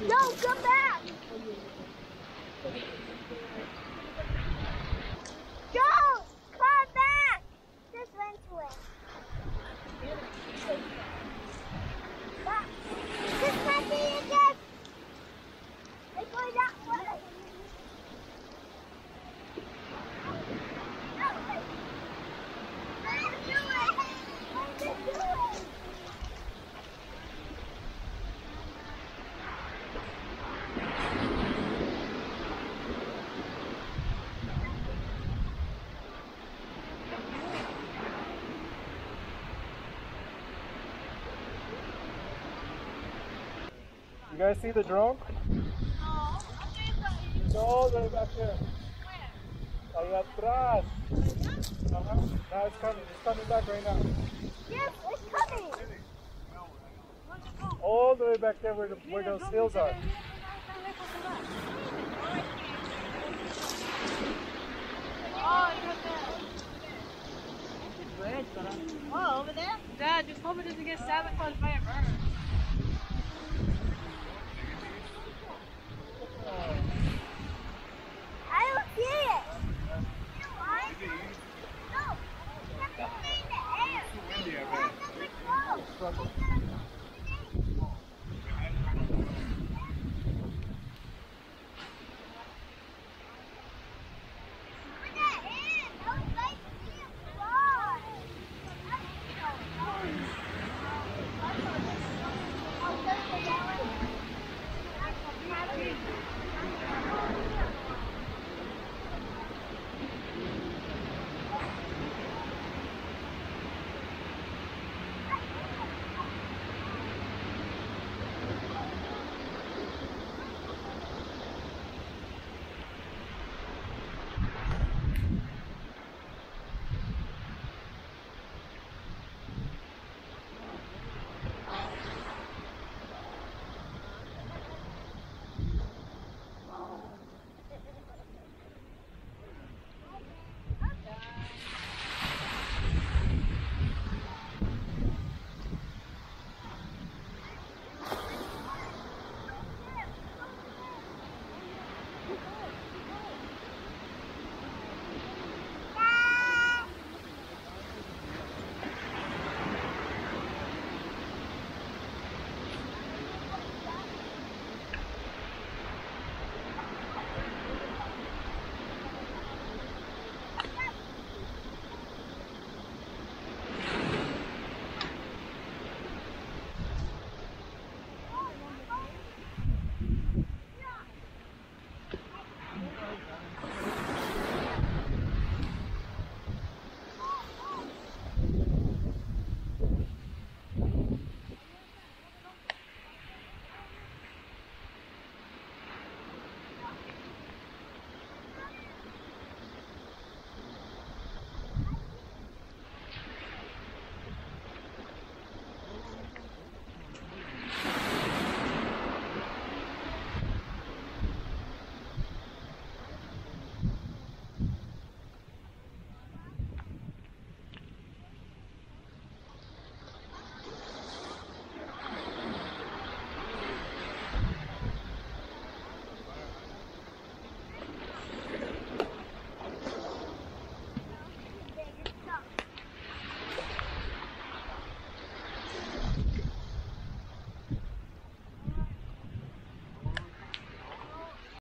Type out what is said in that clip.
No, come back! Joe, come back! Just went to it. Back. Just let me again. It's going that way. You guys see the drone? No. It's all the way back there. Allá atrás. Now it's coming. It's coming back right now. Yes, it's coming. All the way back there where those hills are. Oh, over there? Dad, just hope it doesn't get sabotaged by a bird. I don't see it. No, it's in the air. That's the